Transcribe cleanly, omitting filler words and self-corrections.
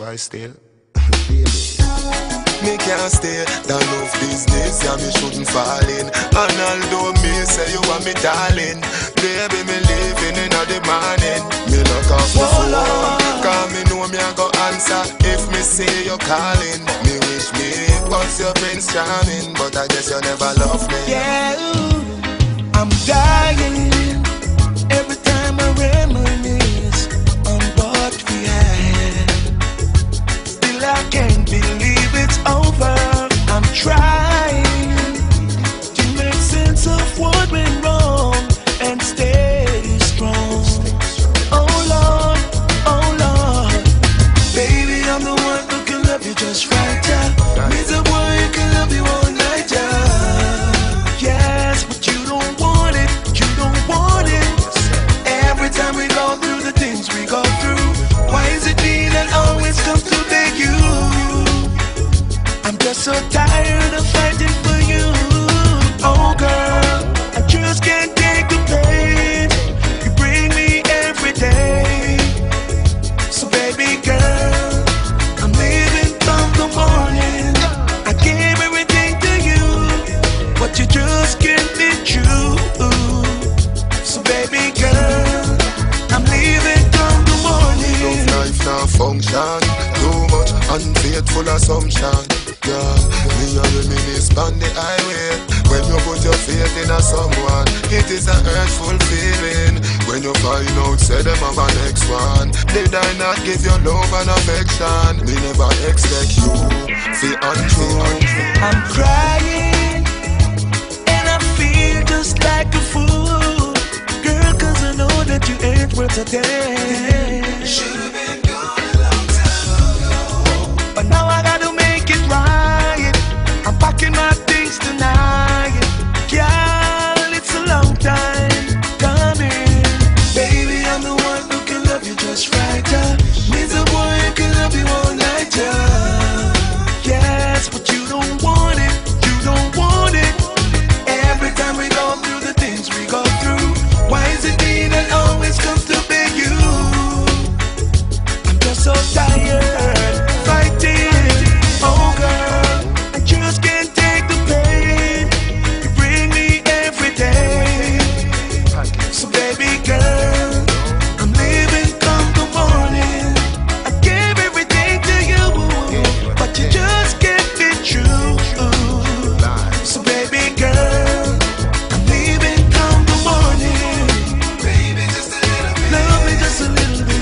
boy still. Me can't stay, that love business, yeah, me shouldn't fall in. And although me say you are me darling, baby, me living in the morning. Me look off the phone, cause me know me I go answer if me say you calling. Me wish me was your Prince Charming, but I guess you never loved me. Yeah, I'm dying every time I reminisce on what we had. Still I can't believe it's over. I'm trying to make sense of what went wrong and stay strong. Oh Lord, baby, I'm the one who can love you just right, yeah. Me the one who can love you all night, yeah. Yes, but you don't want it, you don't want it. Every time we go through the things we go through, why is it me that always comes to beg you? I'm just so tired of fighting for you. Oh girl, I just can't take the pain. You bring me every day. So baby girl, I'm leaving from the morning. I gave everything to you, but you just can't be true. So baby girl, I'm leaving from the morning. Love life now function, too much unfaithful assumption. Yeah, me and reminisce on the highway. When you put your faith in a someone, it is a hurtful feeling. When you find out, say them have an next one. Did I not give you love and affection? Me never expect you, feel untrue. I'm crying, and I feel just like a fool. Girl, cause I know that you ain't worth a damn. Should've been gone a long time ago, but now I gotta make it right. I'm packing my things tonight. Girl, it's a long time coming. Baby, I'm the one who can love you just right, yeah. Me the one who can love you all night, yeah. Yes, but you don't want it, you don't want it. Every time we go through the things we go through, why is it me that always comes to beg you? I'm just so tired fighting. Oh girl, I just can't take the pain. You bring me every day. So baby girl, I'm leaving come the morning. I gave everything to you, but you just can't be true. So baby girl, I'm leaving come the morning. Baby, just a little bit. Love me just a little bit.